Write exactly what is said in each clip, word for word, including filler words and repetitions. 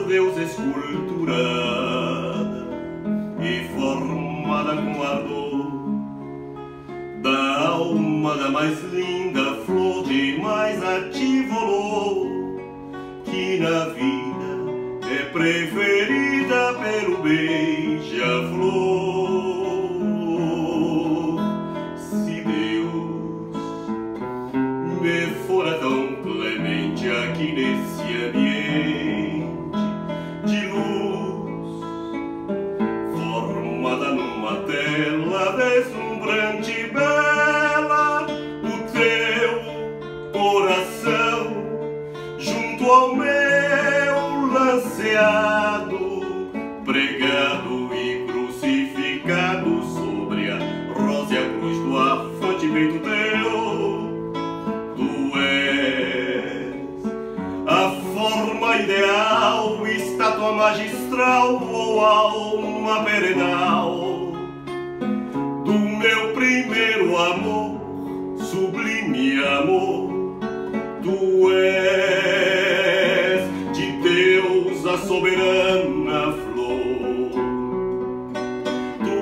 Deus esculturada e formada com ardor da alma da mais linda flor de mais ativo olor, que na vida é preferida pelo beija-flor. Se Deus me fora tão clemente aqui nesse ambiente de luz, formada numa tela deslumbrante e bela, o teu coração junto ao meu lanceado, pregado e crucificado sobre a rósea cruz do afante peito teu. Tu és a forma ideal, estátua magistral ou alma perenal do meu primeiro amor, sublime amor. Tu és de Deus a soberana flor. Tu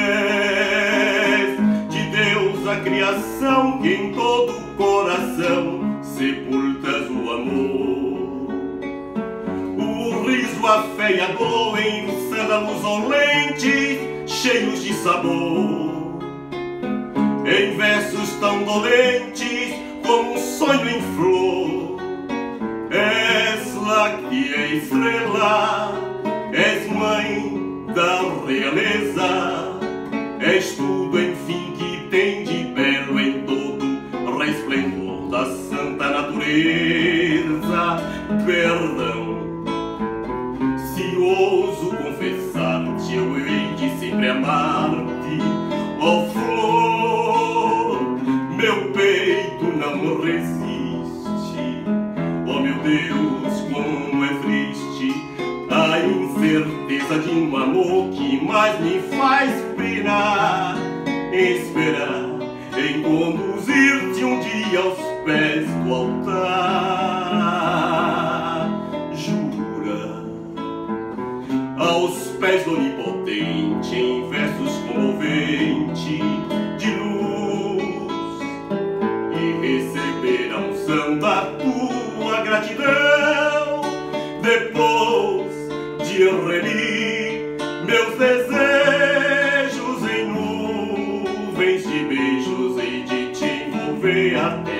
és de Deus a criação que em todo coração sepultas o amor. O riso, a fé e a dor em sândalos olentes cheios de sabor, em versos tão dolentes como um sonho em flor. És lá que é estrela, és mãe da realeza, és tudo enfim que tem de belo em todo resplendor da santa natureza. Perdão, se ouso confessar-te, eu hei de sempre amar-te, ó flor. Meu peito não resiste, ó meu Deus, como é triste a incerteza de um amor que mais me faz penar. Esperar em conduzir-te um dia aos pés do altar. Jura, aos pés do onipotente, em versos comoventes de luz, e receber a unção da tua gratidão, depois de reunir meus desejos em nuvens de beijos e de te envolver até